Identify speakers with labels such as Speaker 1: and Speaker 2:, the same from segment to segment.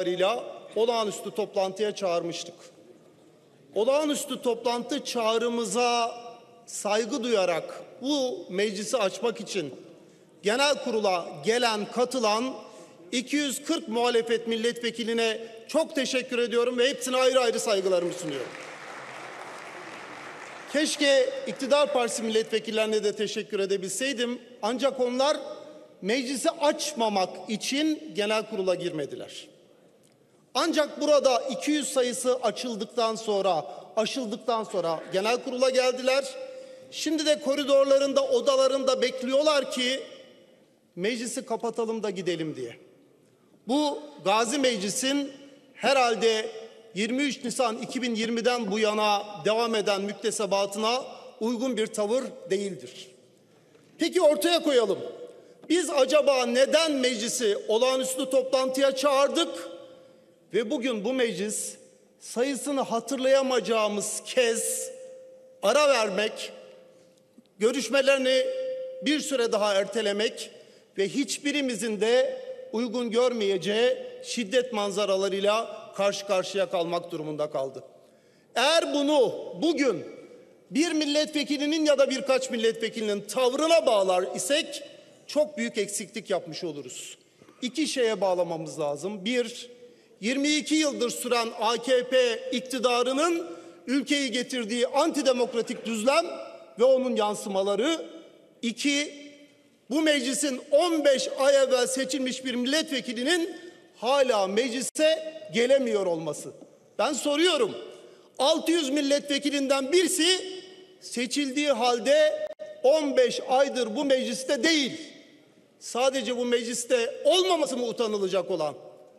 Speaker 1: itibariyle olağanüstü toplantıya çağırmıştık. Olağanüstü toplantı çağrımıza saygı duyarak bu meclisi açmak için genel kurula katılan 240 muhalefet milletvekiline çok teşekkür ediyorum ve hepsine ayrı ayrı saygılarımı sunuyorum. Keşke iktidar partisi milletvekillerine de teşekkür edebilseydim. Ancak onlar meclisi açmamak için genel kurula girmediler. Ancak burada 200 sayısı aşıldıktan sonra genel kurula geldiler. Şimdi de koridorlarında, odalarında bekliyorlar ki meclisi kapatalım da gidelim diye. Bu Gazi Meclis'in herhalde 23 Nisan 2020'den bu yana devam eden müktesebatına uygun bir tavır değildir. Peki ortaya koyalım. Biz acaba neden meclisi olağanüstü toplantıya çağırdık ve bugün bu meclis sayısını hatırlayamayacağımız kez ara vermek, görüşmelerini bir süre daha ertelemek ve hiçbirimizin de uygun görmeyeceği şiddet manzaralarıyla karşı karşıya kalmak durumunda kaldı. Eğer bunu bugün bir milletvekilinin ya da birkaç milletvekilinin tavrına bağlar isek çok büyük eksiklik yapmış oluruz. İki şeye bağlamamız lazım. Bir, 22 yıldır süren AKP iktidarının ülkeyi getirdiği antidemokratik düzlem ve onun yansımaları. İki, bu meclisin 15 ay evvel seçilmiş bir milletvekilinin hala meclise gelemiyor olması. Ben soruyorum, 600 milletvekilinden birisi seçildiği halde 15 aydır bu mecliste değil. Sadece bu mecliste olmaması mı utanılacak olan?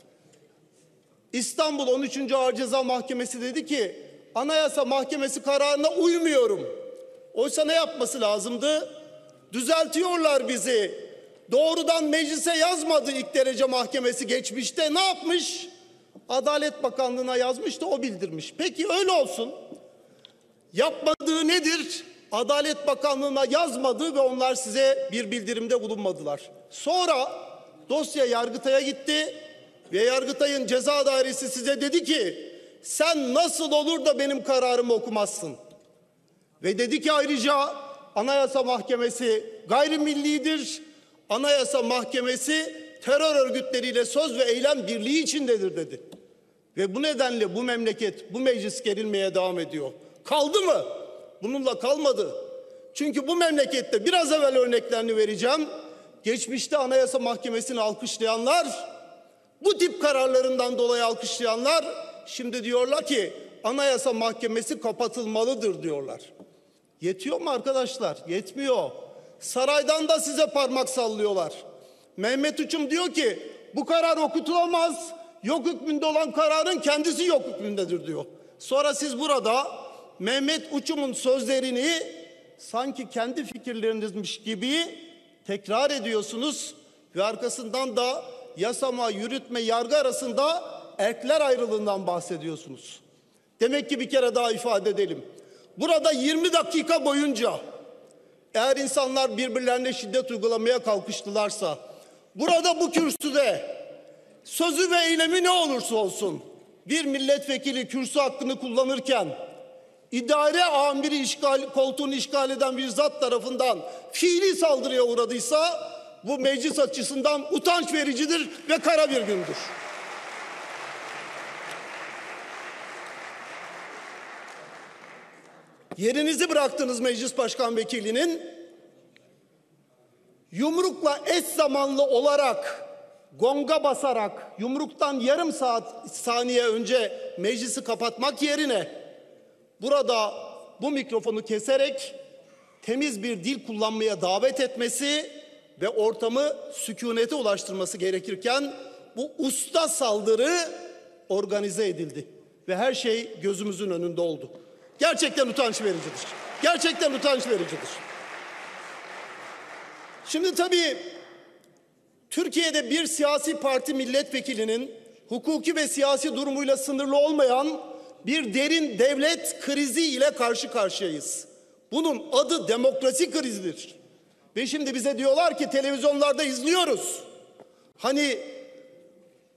Speaker 1: İstanbul 13. Ağır Ceza Mahkemesi dedi ki Anayasa Mahkemesi kararına uymuyorum. Oysa ne yapması lazımdı? Düzeltiyorlar bizi. Doğrudan meclise yazmadı ilk derece mahkemesi geçmişte. Ne yapmış? Adalet Bakanlığı'na yazmış da o bildirmiş. Peki öyle olsun. Yapmadığı nedir? Adalet Bakanlığı'na yazmadı ve onlar size bir bildirimde bulunmadılar. Sonra dosya Yargıtay'a gitti ve Yargıtay'ın ceza dairesi size dedi ki sen nasıl olur da benim kararımı okumazsın? Ve dedi ki ayrıca Anayasa Mahkemesi gayrimillidir. Anayasa Mahkemesi terör örgütleriyle söz ve eylem birliği içindedir dedi. Ve bu nedenle bu memleket, bu meclis gerilmeye devam ediyor. Kaldı mı? Bununla kalmadı. Çünkü bu memlekette biraz evvel örneklerini vereceğim. Geçmişte Anayasa Mahkemesi'ni alkışlayanlar, bu tip kararlarından dolayı alkışlayanlar şimdi diyorlar ki Anayasa Mahkemesi kapatılmalıdır diyorlar. Yetiyor mu arkadaşlar? Yetmiyor. Saraydan da size parmak sallıyorlar. Mehmet Uçum diyor ki bu karar okutulamaz. Yok hükmünde olan kararın kendisi yok hükmündedir diyor. Sonra siz burada Mehmet Uçum'un sözlerini sanki kendi fikirlerinizmiş gibi tekrar ediyorsunuz ve arkasından da yasama, yürütme, yargı arasında erkler ayrılığından bahsediyorsunuz. Demek ki bir kere daha ifade edelim. Burada 20 dakika boyunca eğer insanlar birbirlerine şiddet uygulamaya kalkıştılarsa, burada bu kürsüde sözü ve eylemi ne olursa olsun bir milletvekili kürsü hakkını kullanırken idare amiri koltuğunu işgal eden bir zat tarafından fiili saldırıya uğradıysa bu meclis açısından utanç vericidir ve kara bir gündür. Yerinizi bıraktığınız meclis başkan vekilinin yumrukla eş zamanlı olarak gonga basarak yumruktan yarım saniye önce meclisi kapatmak yerine burada bu mikrofonu keserek temiz bir dil kullanmaya davet etmesi ve ortamı sükunete ulaştırması gerekirken bu usta saldırı organize edildi ve her şey gözümüzün önünde oldu. Gerçekten utanç vericidir. Gerçekten utanç vericidir. Şimdi tabii Türkiye'de bir siyasi parti milletvekilinin hukuki ve siyasi durumuyla sınırlı olmayan bir derin devlet krizi ile karşı karşıyayız. Bunun adı demokrasi krizidir. Ve şimdi bize diyorlar ki televizyonlarda izliyoruz. Hani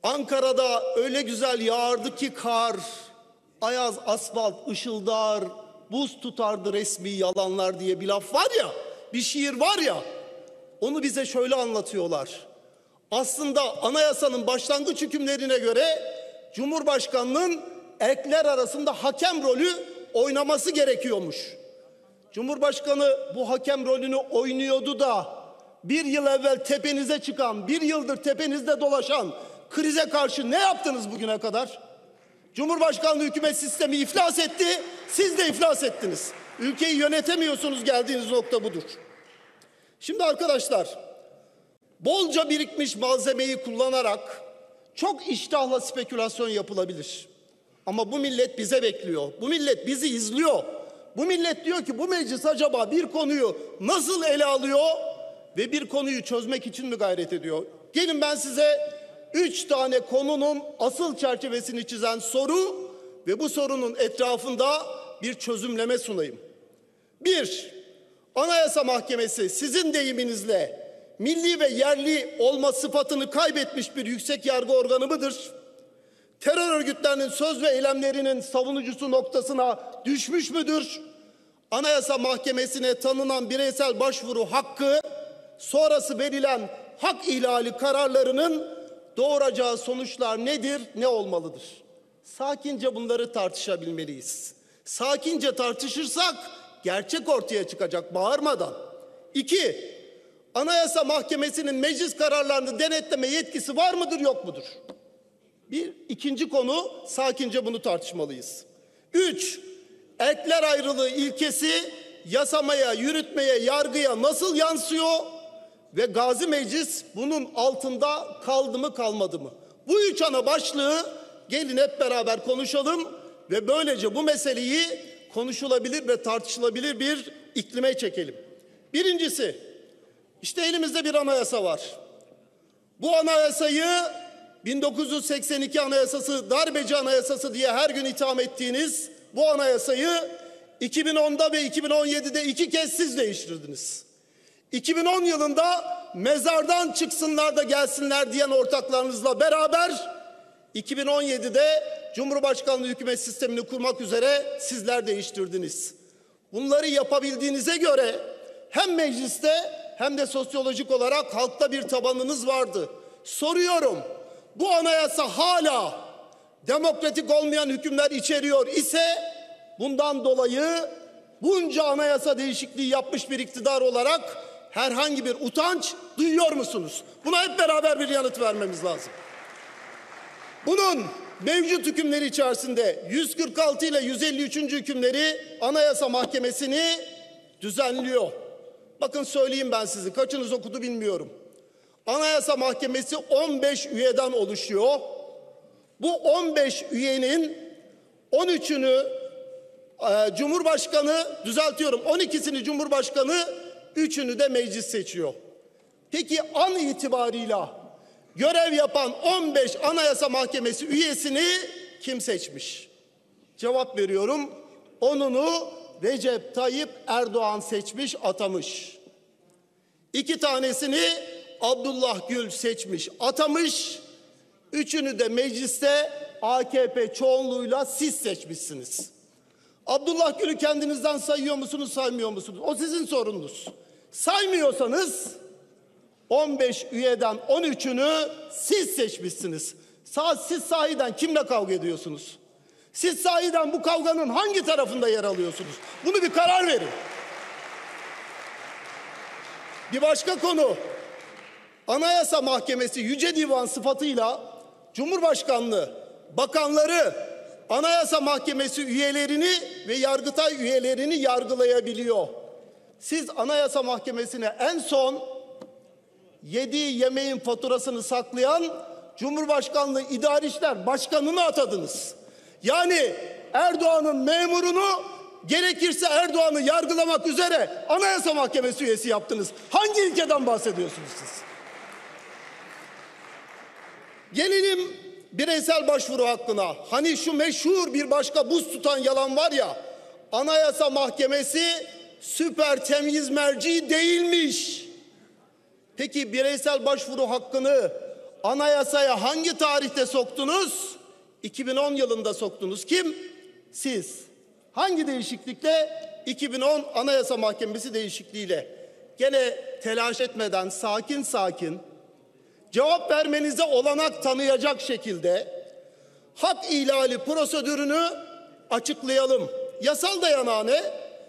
Speaker 1: Ankara'da öyle güzel yağardı ki kar, ayaz asfalt ışıldar, buz tutardı resmi yalanlar diye bir laf var ya, bir şiir var ya, onu bize şöyle anlatıyorlar. Aslında anayasanın başlangıç hükümlerine göre Cumhurbaşkanının erkler arasında hakem rolü oynaması gerekiyormuş. Cumhurbaşkanı bu hakem rolünü oynuyordu da bir yıl evvel tepenize çıkan, bir yıldır tepenizde dolaşan krize karşı ne yaptınız bugüne kadar? Cumhurbaşkanlığı hükümet sistemi iflas etti, siz de iflas ettiniz. Ülkeyi yönetemiyorsunuz, geldiğiniz nokta budur. Şimdi arkadaşlar, bolca birikmiş malzemeyi kullanarak çok iştahla spekülasyon yapılabilir. Ama bu millet bize bekliyor, bu millet bizi izliyor. Bu millet diyor ki bu meclis acaba bir konuyu nasıl ele alıyor ve bir konuyu çözmek için mi gayret ediyor? Gelin ben size 3 tane konunun asıl çerçevesini çizen soru ve bu sorunun etrafında bir çözümleme sunayım. 1. Anayasa Mahkemesi sizin deyiminizle milli ve yerli olma sıfatını kaybetmiş bir yüksek yargı organı mıdır? Terör örgütlerinin söz ve eylemlerinin savunucusu noktasına düşmüş müdür? Anayasa Mahkemesi'ne tanınan bireysel başvuru hakkı sonrası verilen hak ihlali kararlarının doğuracağı sonuçlar nedir, ne olmalıdır? Sakince bunları tartışabilmeliyiz. Sakince tartışırsak gerçek ortaya çıkacak, bağırmadan. 2. Anayasa Mahkemesi'nin meclis kararlarını denetleme yetkisi var mıdır, yok mudur? İkinci konu, sakince bunu tartışmalıyız. 3. Erkler ayrılığı ilkesi yasamaya, yürütmeye, yargıya nasıl yansıyor ve Gazi Meclis bunun altında kaldı mı, kalmadı mı? Bu 3 ana başlığı gelin hep beraber konuşalım ve böylece bu meseleyi konuşulabilir ve tartışılabilir bir iklime çekelim. Birincisi, işte elimizde bir anayasa var. Bu anayasayı 1982 Anayasası, darbeci anayasası diye her gün itham ettiğiniz bu anayasayı 2010'da ve 2017'de 2 kez siz değiştirdiniz. 2010 yılında mezardan çıksınlar da gelsinler diyen ortaklarınızla beraber 2017'de Cumhurbaşkanlığı hükümet sistemini kurmak üzere sizler değiştirdiniz. Bunları yapabildiğinize göre hem mecliste hem de sosyolojik olarak halkta bir tabanınız vardı. Soruyorum, bu anayasa hala demokratik olmayan hükümler içeriyor ise bundan dolayı bunca anayasa değişikliği yapmış bir iktidar olarak herhangi bir utanç duyuyor musunuz? Buna hep beraber bir yanıt vermemiz lazım. Bunun mevcut hükümleri içerisinde 146 ile 153. hükümleri Anayasa Mahkemesi'ni düzenliyor. Bakın söyleyeyim ben size, kaçınız okudu bilmiyorum. Anayasa Mahkemesi 15 üyeden oluşuyor. Bu 15 üyenin 13'ünü Cumhurbaşkanı, düzeltiyorum 12'sini Cumhurbaşkanı, 3'ünü de meclis seçiyor. Peki an itibarıyla görev yapan 15 Anayasa Mahkemesi üyesini kim seçmiş? Cevap veriyorum. 10'unu Recep Tayyip Erdoğan seçmiş, atamış. 2 tanesini Abdullah Gül seçmiş, atamış. 3'ünü de mecliste AKP çoğunluğuyla siz seçmişsiniz. Abdullah Gül'ü kendinizden sayıyor musunuz, saymıyor musunuz? O sizin sorununuz. Saymıyorsanız 15 üyeden 13'ünü siz seçmişsiniz. Siz sahiden kimle kavga ediyorsunuz? Siz sahiden bu kavganın hangi tarafında yer alıyorsunuz? Bunu bir karar verin. Bir başka konu. Anayasa Mahkemesi Yüce Divan sıfatıyla Cumhurbaşkanlığı, bakanları, Anayasa Mahkemesi üyelerini ve Yargıtay üyelerini yargılayabiliyor. Siz Anayasa Mahkemesi'ne en son yediği yemeğin faturasını saklayan Cumhurbaşkanlığı İdari İşler Başkanı'nı atadınız. Yani Erdoğan'ın memurunu gerekirse Erdoğan'ı yargılamak üzere Anayasa Mahkemesi üyesi yaptınız. Hangi ilkeden bahsediyorsunuz siz? Gelelim bireysel başvuru hakkına. Hani şu meşhur bir başka buz tutan yalan var ya, Anayasa Mahkemesi süper temyiz merci değilmiş. Peki bireysel başvuru hakkını Anayasaya hangi tarihte soktunuz? 2010 yılında soktunuz. Kim? Siz. Hangi değişiklikle? 2010 Anayasa Mahkemesi değişikliğiyle. Gene telaş etmeden sakin sakin cevap vermenize olanak tanıyacak şekilde hak ihlali prosedürünü açıklayalım. Yasal dayanağı ne?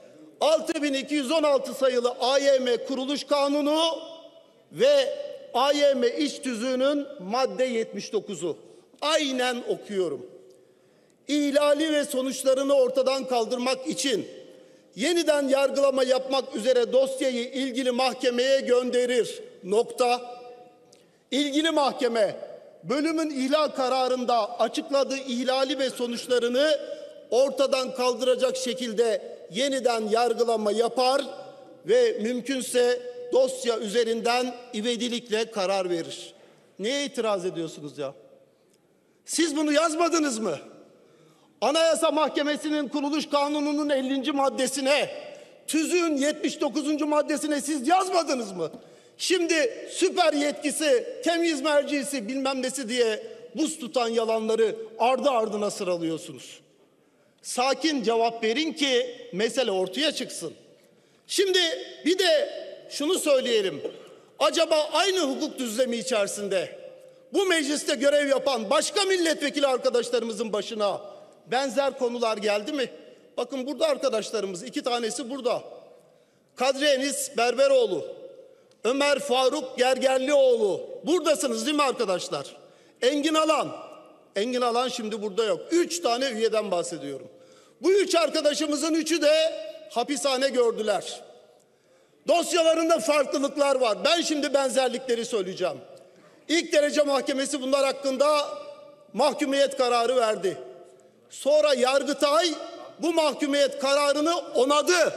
Speaker 1: 6216 sayılı AYM Kuruluş Kanunu ve AYM İş Tüzüğü'nün madde 79'u. Aynen okuyorum. İhlali ve sonuçlarını ortadan kaldırmak için yeniden yargılama yapmak üzere dosyayı ilgili mahkemeye gönderir. Nokta. İlgili mahkeme bölümün ihlal kararında açıkladığı ihlali ve sonuçlarını ortadan kaldıracak şekilde yeniden yargılama yapar ve mümkünse dosya üzerinden ivedilikle karar verir. Neye itiraz ediyorsunuz ya? Siz bunu yazmadınız mı? Anayasa Mahkemesi'nin kuruluş kanununun 50. maddesine, tüzüğün 79. maddesine siz yazmadınız mı? Şimdi süper yetkisi, temyiz mercisi bilmem nesi diye buz tutan yalanları ardı ardına sıralıyorsunuz. Sakin cevap verin ki mesele ortaya çıksın. Şimdi bir de şunu söyleyelim. Acaba aynı hukuk düzlemi içerisinde bu mecliste görev yapan başka milletvekili arkadaşlarımızın başına benzer konular geldi mi? Bakın burada arkadaşlarımız, 2 tanesi burada. Kadri Enis Berberoğlu, Ömer Faruk Gergerlioğlu. Buradasınız değil mi arkadaşlar? Engin Alan şimdi burada yok. 3 tane üyeden bahsediyorum. Bu 3 arkadaşımızın 3'ü de hapishane gördüler. Dosyalarında farklılıklar var. Ben şimdi benzerlikleri söyleyeceğim. İlk derece mahkemesi bunlar hakkında mahkumiyet kararı verdi. Sonra Yargıtay bu mahkumiyet kararını onadı.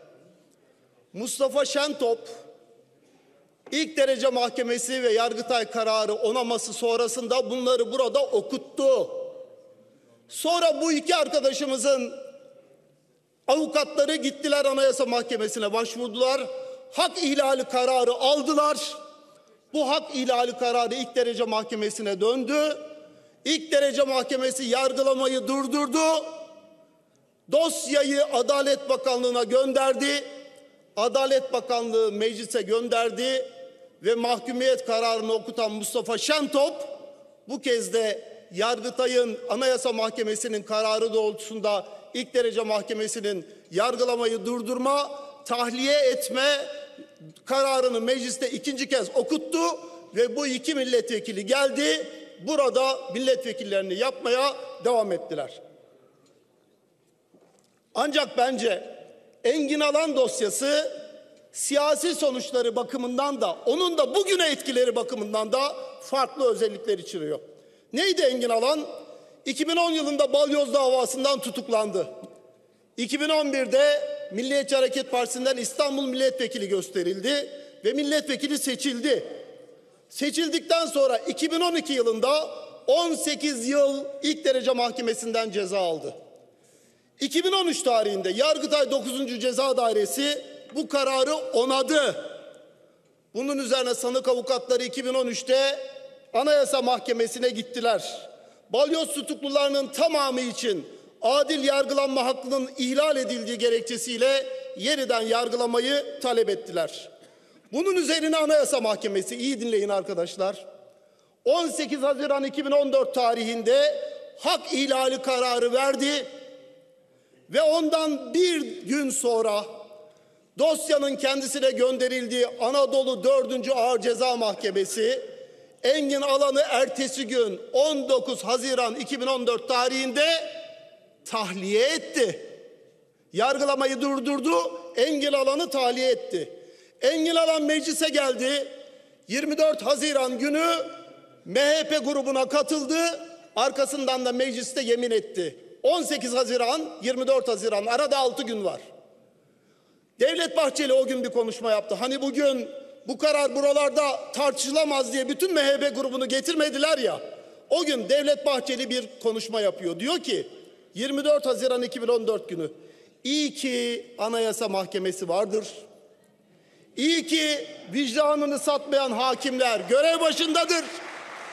Speaker 1: Mustafa Şentop İlk derece mahkemesi ve Yargıtay kararı onaması sonrasında bunları burada okuttu. Sonra bu 2 arkadaşımızın avukatları gittiler Anayasa Mahkemesi'ne başvurdular. Hak ihlali kararı aldılar. Bu hak ihlali kararı ilk derece mahkemesine döndü. İlk derece mahkemesi yargılamayı durdurdu. Dosyayı Adalet Bakanlığı'na gönderdi. Adalet Bakanlığı meclise gönderdi ve mahkumiyet kararını okutan Mustafa Şentop bu kez de Yargıtay'ın Anayasa Mahkemesi'nin kararı doğrultusunda ilk derece mahkemesinin yargılamayı durdurma, tahliye etme kararını mecliste 2. kez okuttu ve bu 2 milletvekili geldi. Burada milletvekillerini yapmaya devam ettiler. Ancak bence Engin Alan dosyası siyasi sonuçları bakımından da onun da bugüne etkileri bakımından da farklı özellikler içeriyor. Neydi Engin Alan? 2010 yılında Balyoz davasından tutuklandı. 2011'de Milliyetçi Hareket Partisi'nden İstanbul milletvekili gösterildi ve milletvekili seçildi. Seçildikten sonra 2012 yılında 18 yıl ilk derece mahkemesinden ceza aldı. 2013 tarihinde Yargıtay 9. Ceza Dairesi bu kararı onadı. Bunun üzerine sanık avukatları 2013'te Anayasa Mahkemesi'ne gittiler. Balyoz tutuklularının tamamı için adil yargılanma hakkının ihlal edildiği gerekçesiyle yeniden yargılamayı talep ettiler. Bunun üzerine Anayasa Mahkemesi, iyi dinleyin arkadaşlar, 18 Haziran 2014 tarihinde hak ihlali kararı verdi ve ondan bir gün sonra dosyanın kendisine gönderildiği Anadolu 4. Ağır Ceza Mahkemesi Engin Alan'ı ertesi gün 19 Haziran 2014 tarihinde tahliye etti. Yargılamayı durdurdu, Engin Alan'ı tahliye etti. Engin Alan meclise geldi. 24 Haziran günü MHP grubuna katıldı. Arkasından da mecliste yemin etti. 18 Haziran, 24 Haziran arada 6 gün var. Devlet Bahçeli o gün bir konuşma yaptı. Hani bugün bu karar buralarda tartışılamaz diye bütün MHP grubunu getirmediler ya. O gün Devlet Bahçeli bir konuşma yapıyor. Diyor ki 24 Haziran 2014 günü iyi ki Anayasa Mahkemesi vardır. İyi ki vicdanını satmayan hakimler görev başındadır.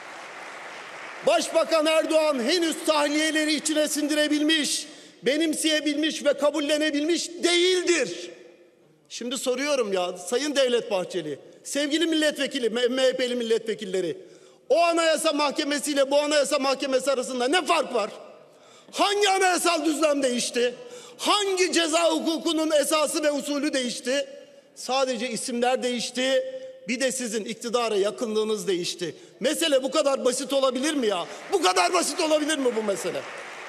Speaker 1: Başbakan Erdoğan henüz tahliyeleri içine sindirebilmiş, benimseyebilmiş ve kabullenebilmiş değildir. Şimdi soruyorum ya Sayın Devlet Bahçeli, sevgili milletvekili, MHP'li milletvekilleri, o Anayasa Mahkemesi ile bu Anayasa Mahkemesi arasında ne fark var? Hangi anayasal düzlem değişti? Hangi ceza hukukunun esası ve usulü değişti? Sadece isimler değişti. Bir de sizin iktidara yakınlığınız değişti. Mesele bu kadar basit olabilir mi ya? Bu kadar basit olabilir mi bu mesele?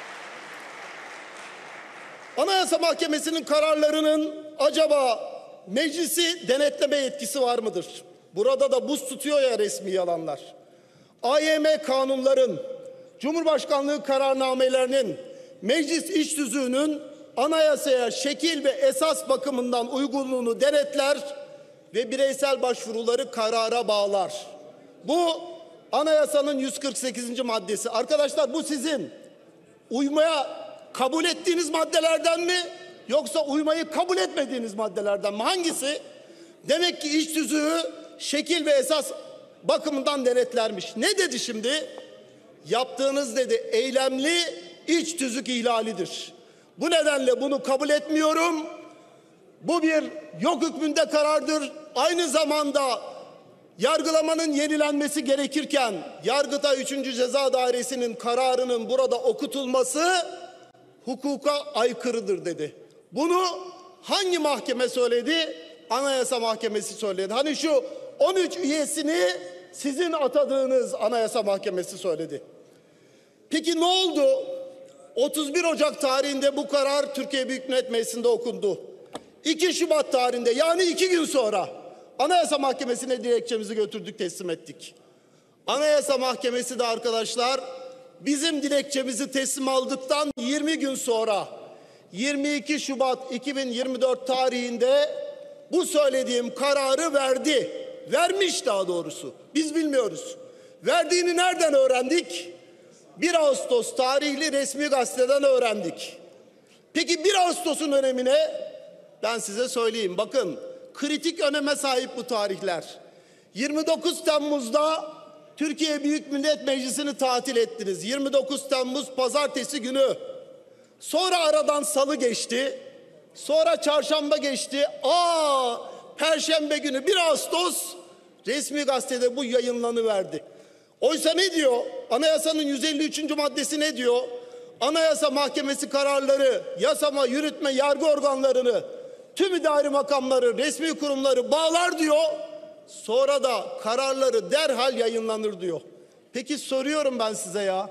Speaker 1: Anayasa Mahkemesi'nin kararlarının acaba meclisi denetleme yetkisi var mıdır? Burada da buz tutuyor ya resmi yalanlar. AYM kanunların, Cumhurbaşkanlığı kararnamelerinin, meclis iş tüzüğünün anayasaya şekil ve esas bakımından uygunluğunu denetler ve bireysel başvuruları karara bağlar. Bu anayasanın 148. maddesi. Arkadaşlar bu sizin uymaya kabul ettiğiniz maddelerden mi yoksa uymayı kabul etmediğiniz maddelerden mi? Hangisi? Demek ki iş tüzüğü şekil ve esas bakımından denetlermiş. Ne dedi şimdi? Yaptığınız dedi eylemli iç tüzük ihlalidir. Bu nedenle bunu kabul etmiyorum. Bu bir yok hükmünde karardır. Aynı zamanda yargılamanın yenilenmesi gerekirken Yargıtay 3. Ceza Dairesi'nin kararının burada okutulması hukuka aykırıdır dedi. Bunu hangi mahkeme söyledi? Anayasa Mahkemesi söyledi. Hani şu 13 üyesini sizin atadığınız Anayasa Mahkemesi söyledi. Peki ne oldu? 31 Ocak tarihinde bu karar Türkiye Büyük Millet Meclisi'nde okundu. 2 Şubat tarihinde yani 2 gün sonra Anayasa Mahkemesi'ne dilekçemizi götürdük, teslim ettik. Anayasa Mahkemesi de arkadaşlar bizim dilekçemizi teslim aldıktan 20 gün sonra 22 Şubat 2024 tarihinde bu söylediğim kararı verdi. Vermiş daha doğrusu. Biz bilmiyoruz. Verdiğini nereden öğrendik? 1 Ağustos tarihli resmi gazeteden öğrendik. Peki 1 Ağustos'un önemine ben size söyleyeyim. Bakın kritik öneme sahip bu tarihler. 29 Temmuz'da Türkiye Büyük Millet Meclisi'ni tatil ettiniz. 29 Temmuz pazartesi günü. Sonra aradan salı geçti. Sonra çarşamba geçti. Perşembe günü 1 Ağustos resmi gazetede bu yayınlanıverdi. Oysa ne diyor? Anayasanın 153. maddesi ne diyor? Anayasa Mahkemesi kararları, yasama, yürütme, yargı organlarını, tüm idari makamları, resmi kurumları bağlar diyor. Sonra da kararları derhal yayınlanır diyor. Peki soruyorum ben size ya.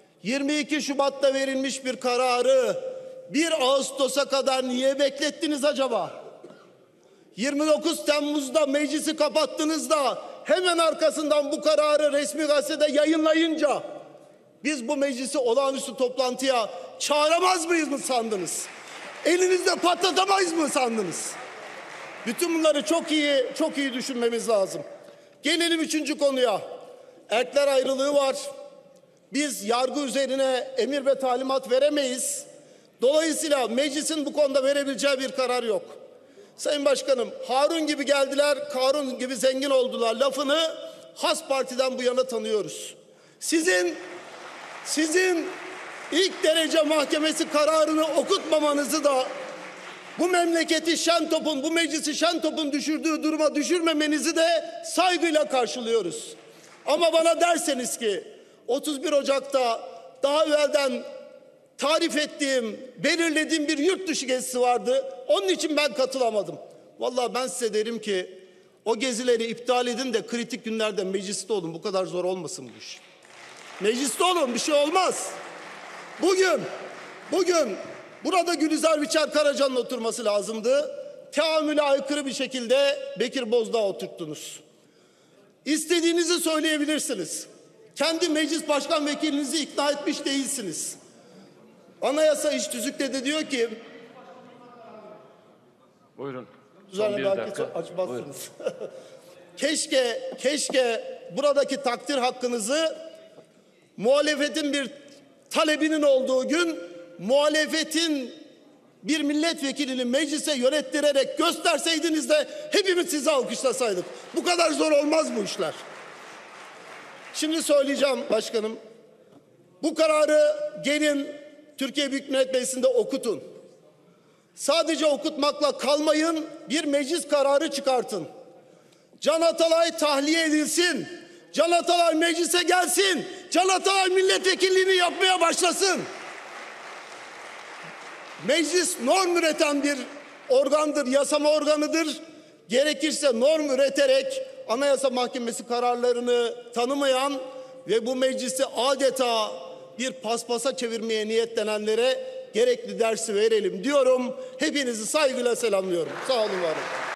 Speaker 1: 22 Şubat'ta verilmiş bir kararı 1 Ağustos'a kadar niye beklettiniz acaba? 29 Temmuz'da meclisi kapattınız da hemen arkasından bu kararı resmi gazetede yayınlayınca biz bu meclisi olağanüstü toplantıya çağıramaz mıyız mı sandınız? Elinizde patlatamayız mı sandınız? Bütün bunları çok iyi düşünmemiz lazım. Gelelim 3. konuya. Erkler ayrılığı var. Biz yargı üzerine emir ve talimat veremeyiz. Dolayısıyla meclisin bu konuda verebileceği bir karar yok. Sayın Başkanım, Harun gibi geldiler, Karun gibi zengin oldular lafını Has Parti'den bu yana tanıyoruz. Sizin ilk derece mahkemesi kararını okutmamanızı da bu memleketi Şentop'un, bu meclisi Şentop'un düşürdüğü duruma düşürmemenizi de saygıyla karşılıyoruz. Ama bana derseniz ki 31 Ocak'ta daha evvelden tarif ettiğim, belirlediğim bir yurt dışı gezisi vardı. Onun için ben katılamadım. Vallahi ben size derim ki o gezileri iptal edin de kritik günlerde mecliste olun. Bu kadar zor olmasın bu iş. Mecliste olun, bir şey olmaz. Bugün burada Gülizar Biçer Karaca'nın oturması lazımdı. Teamüle aykırı bir şekilde Bekir Bozdağ oturttunuz. İstediğinizi söyleyebilirsiniz. Kendi meclis başkan vekilinizi ikna etmiş değilsiniz. Anayasa iş tüzükte de diyor ki
Speaker 2: buyurun.
Speaker 1: Son bir dakika. Açmazsınız. keşke buradaki takdir hakkınızı muhalefetin bir talebinin olduğu gün muhalefetin bir milletvekilini meclise yönettirerek gösterseydiniz de hepimiz sizi alkışlasaydık. Bu kadar zor olmaz bu işler. Şimdi söyleyeceğim başkanım. Bu kararı gelin Türkiye Büyük Millet Meclisi'nde okutun. Sadece okutmakla kalmayın, bir meclis kararı çıkartın. Can Atalay tahliye edilsin. Can Atalay meclise gelsin. Can Atalay milletvekilliğini yapmaya başlasın. Meclis norm üreten bir organdır, yasama organıdır. Gerekirse norm üreterek Anayasa Mahkemesi kararlarını tanımayan ve bu meclisi adeta bir paspasa çevirmeye niyetlenenlere gerekli dersi verelim diyorum. Hepinizi saygıyla selamlıyorum. Sağ olun, var olun.